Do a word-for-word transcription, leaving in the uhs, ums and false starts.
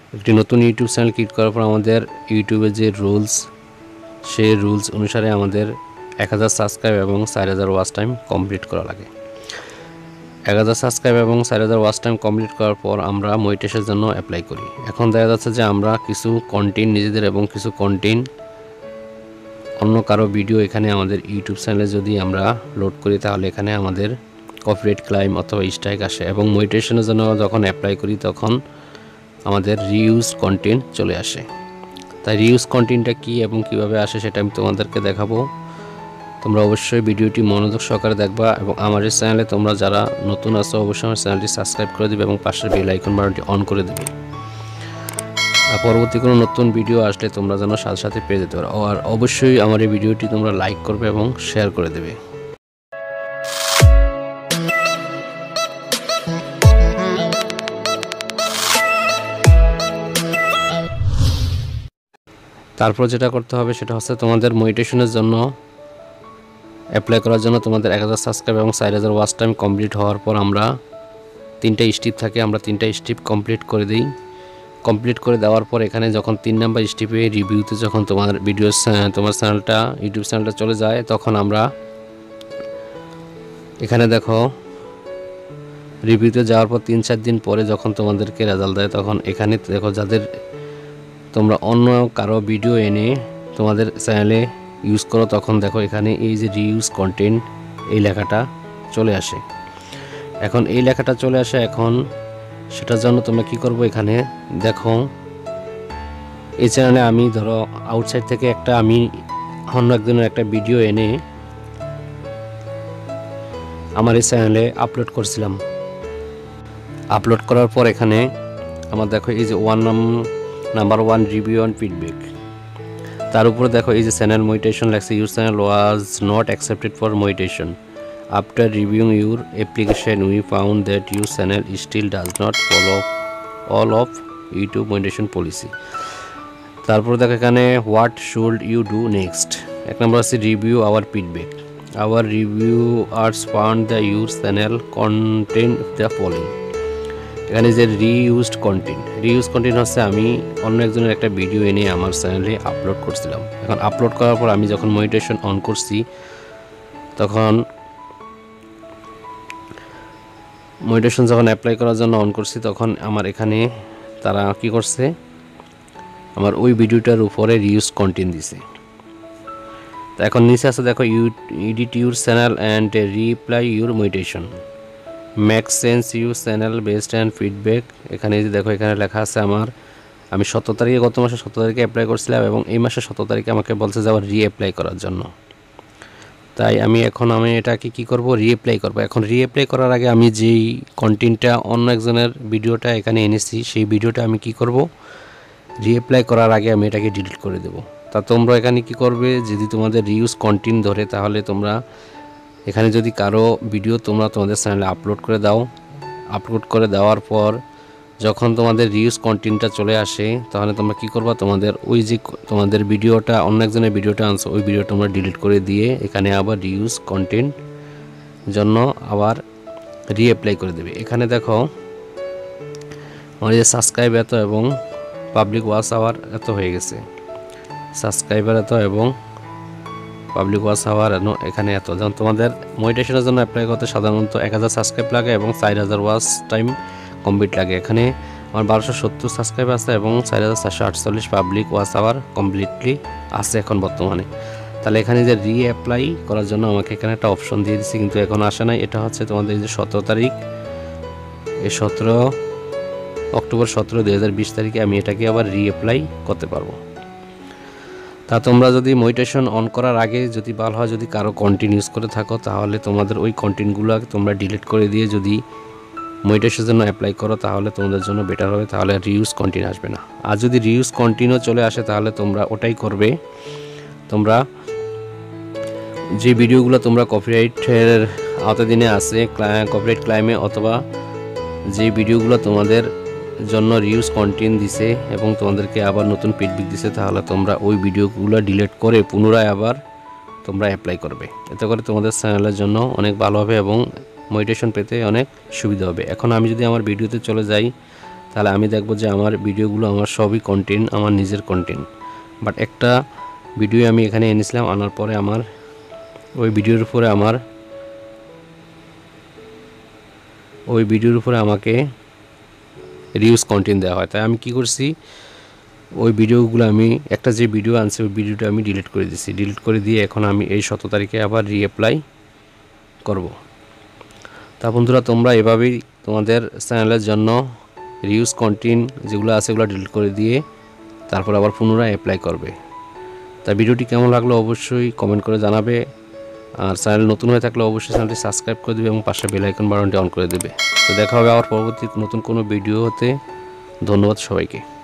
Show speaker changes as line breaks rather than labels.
একটি নতুন YouTube channel create করার পর আমাদের ইউটিউবের যে রুলস সেই রুলস অনুসারে আমাদের এক হাজার সাবস্ক্রাইব এবং চার হাজার ওয়াচ টাইম কমপ্লিট করা লাগে। এক হাজার সাবস্ক্রাইব এবং চার হাজার ওয়াচ টাইম কমপ্লিট করার পর আমরা মনিটাইজেশনের জন্য অ্যাপ্লাই করি। এখন দেখা যাচ্ছে যে আমরা কিছু কন্টেন্ট নিজেদের এবং কিছু কন্টেন্ট অন্য কারো ভিডিও এখানে আমাদের ইউটিউব চ্যানেলে যদি আমরা লোড করি তাহলে এখানে আমাদের কপিরাইট ক্লাইম অথবা স্ট্রাইক আসে এবং মনিটাইজেশনের জন্য যখন অ্যাপ্লাই করি তখন আমাদের রিউজ কন্টেন্ট চলে আসে। তাই রিউজ কন্টেন্টটা কী এবং কিভাবে আসে সেটা আমি তোমাদেরকে দেখাবো। তোমরা অবশ্যই ভিডিওটি মনোযোগ সহকারে দেখবা এবং আমার এই চ্যানেলে তোমরা যারা নতুন আছো অবশ্যই আমার চ্যানেলটি সাবস্ক্রাইব করে দিবে এবং পাশের বেল আইকন বাটনটি অন করে দেবে। পরবর্তী কোনো নতুন ভিডিও আসলে তোমরা যেন সাথে সাথে পেয়ে যেতে পারো। আর অবশ্যই আমার এই ভিডিওটি তোমরা লাইক করবে এবং শেয়ার করে দেবে। তারপর যেটা করতে হবে সেটা হচ্ছে তোমাদের মনিটাইজেশনের জন্য অ্যাপ্লাই করার জন্য তোমাদের এক হাজার সাবস্ক্রাইব এবং চার হাজার ওয়াচ টাইম কমপ্লিট হওয়ার পর আমরা তিনটা স্টেপ থাকে, আমরা তিনটা স্টেপ কমপ্লিট করে দিই। কমপ্লিট করে দেওয়ার পর এখানে যখন তিন নাম্বার স্টেপে রিভিউতে যখন তোমার ভিডিও তোমার চ্যানেলটা ইউটিউব চ্যানেলটা চলে যায় তখন আমরা এখানে দেখো রিভিউতে যাওয়ার পর তিন চার দিন পরে যখন তোমাদেরকে রেজাল্ট দেয় তখন এখানে দেখো যাদের তোমরা অন্য কারো ভিডিও এনে তোমাদের চ্যানেলে ইউজ করো তখন দেখো এখানে এই যে রিউজ কন্টেন্ট এই লেখাটা চলে আসে। এখন এই লেখাটা চলে আসে এখন সেটার জন্য তোমরা কি করবো এখানে দেখো এই চ্যানেলে আমি ধরো আউটসাইড থেকে একটা আমি অন্য একজনের একটা ভিডিও এনে আমার এই চ্যানেলে আপলোড করছিলাম। আপলোড করার পর এখানে আমার দেখো এই যে one number one review on feedback, তার উপরে দেখো এই যে চ্যানেল মনিটাইজেশন লেখছে your channel was not accepted for monetisation after reviewing your application we found that your channel still does not follow all of YouTube monetisation policy. তারপর দেখো এখানে what should you do next. এক নম্বর আছে review our feedback, our reviewers found the your channel content the following. এখানে যে reused content, reuse content হচ্ছে আমি অন্য একজনের একটা ভিডিও এনে আমার চ্যানেলে আপলোড করছিলাম। এখন আপলোড করার পর আমি যখন মনিটাইজেশন অন করছি তখন মনিটাইজেশন যখন অ্যাপ্লাই করার জন্য অন করছি তখন আমার এখানে তারা কি করছে আমার ওই ভিডিওটার উপরে রিইউজ কন্টেন্ট দিছে। তো এখন নিচে আছে দেখো you edit your channel and reply your monetisation make sense your channel based and feedback. এখানে যে দেখো এখানে লেখা আছে আমার আমি সতেরো তারিখে গত মাসে সতেরো তারিখে অ্যাপ্লাই করছিলাম এবং এই মাসে সতেরো তারিখে আমাকে বলছে যে আবার রিঅ্যাপ্লাই করার জন্য। তাই আমি এখন আমি এটাকে কি করব রিঅ্যাপ্লাই করব। এখন রিঅ্যাপ্লাই করার আগে আমি যেই কন্টেন্টটা অন্য একজনের ভিডিওটা এখানে এনেছি সেই ভিডিওটা আমি কি করব রিঅ্যাপ্লাই করার আগে আমি এটাকে ডিলিট করে দেব। তা তোমরা এখানে কি করবে যদি তোমাদের রিউজ কন্টেন্ট ধরে তাহলে তোমরা এখানে যদি কারো ভিডিও তোমরা তোমাদের চ্যানেলে আপলোড করে দাও, আপলোড করে দেওয়ার পর যখন তোমাদের রিউজ কন্টেন্টটা চলে আসে তাহলে তোমরা কি করবা তোমাদের ওই যে তোমাদের ভিডিওটা অন্য একজনের ভিডিওটা আনছো ওই ভিডিও তোমরা ডিলিট করে দিয়ে এখানে আবার রিউজ কন্টেন্ট জন্য আবার রিঅ্যাপ্লাই করে দেবে। এখানে দেখো আমার যে সাবস্ক্রাইব এত এবং পাবলিক ওয়াচ আওয়ার এত হয়ে গেছে, সাবস্ক্রাইবার এত এবং পাবলিক ওয়াচ আওয়ার এখানে এত। যেমন তোমাদের মনিটাইজেশনের জন্য অ্যাপ্লাই করতে সাধারণত এক হাজার সাবস্ক্রাইব লাগে এবং চার হাজার ওয়াচ টাইম কমপ্লিট লাগে। এখানে আমার বারোশো সত্তর সাবস্ক্রাইব আছে এবং চার হাজার চারশো আটচল্লিশ পাবলিক ওয়াচ আওয়ার কমপ্লিটলি আছে এখন বর্তমানে। তাহলে এখানে যে রিঅ্যাপ্লাই করার জন্য আমাকে এখানে একটা অপশন দিয়ে দিচ্ছি কিন্তু এখন আসে নাই। এটা হচ্ছে তোমাদের যে সতেরো তারিখ এই সতেরো অক্টোবর সতেরো দুই হাজার বিশ তারিখে আমি এটাকে আবার রিঅ্যাপ্লাই করতে পারবো। তা তোমরা যদি মনিটাইজেশন অন করার আগে যদি ভালো হয় যদি কারো কন্টেন্ট ইউজ করে থাকো তাহলে তোমাদের ওই কন্টেন্টগুলো তোমরা ডিলিট করে দিয়ে যদি মনিটাইজেশনের জন্য অ্যাপ্লাই করো তাহলে তোমাদের জন্য বেটার হবে, তাহলে রিউজ কন্টেন্ট আসবে না। আর যদি রিউজ কন্টেন্টও চলে আসে তাহলে তোমরা ওটাই করবে, তোমরা যে ভিডিওগুলো তোমরা কপিরাইটের আওতাধীনে আছে কপিরাইট ক্লাইমে অথবা যে ভিডিওগুলো তোমাদের জন্য রিউজ কন্টেন্ট দিছে এবং তোমাদেরকে আবার নতুন ফিডব্যাক দিছে তাহলে তোমরা ওই ভিডিওগুলো ডিলিট করে পুনরায় আবার তোমরা অ্যাপ্লাই করবে। এতে করে তোমাদের চ্যানেলের জন্য অনেক ভালো হবে এবং মনিটাইজেশন পেতে অনেক সুবিধা হবে। এখন আমি যদি আমার ভিডিওতে চলে যাই তাহলে আমি দেখব যে আমার ভিডিওগুলো আমার সবই কন্টেন্ট আমার নিজের কন্টেন্ট। বাট একটা ভিডিও আমি এখানে এনেছিলাম, আনার পরে আমার ওই ভিডিওর উপরে আমার ওই ভিডিওর উপরে আমাকে রিউজ কন্টেন্ট দেওয়া হয়। তাই আমি কি করছি, ওই ভিডিওগুলো আমি একটা যে ভিডিও আনছি ওই ভিডিওটা আমি ডিলিট করে দিয়েছি। ডিলিট করে দিয়ে এখন আমি এই সতেরো তারিখে আবার রিঅ্যাপ্লাই করব। তা বন্ধুরা, তোমরা এভাবেই তোমাদের চ্যানেলের জন্য রিউজ কন্টেন্ট যেগুলো আছে সেগুলো ডিলিট করে দিয়ে তারপর আবার পুনরায় অ্যাপ্লাই করবে। তা ভিডিওটি কেমন লাগলো অবশ্যই কমেন্ট করে জানাবে। আর চ্যানেল নতুন হয়ে থাকলে অবশ্যই চ্যানেলটি সাবস্ক্রাইব করে দেবে এবং পাশে বেল আইকন বাটনটি অন করে দেবে। তো দেখা হবে আবার পরবর্তী নতুন কোনো ভিডিও হতে। ধন্যবাদ সবাইকে।